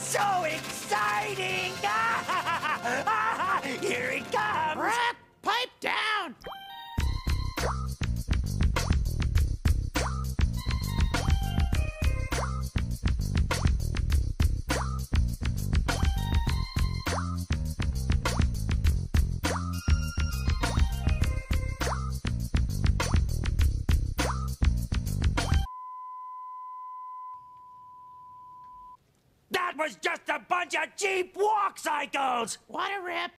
So exciting! Here it comes! Rip, pipe down! That was just a bunch of cheap walk cycles! What a rip!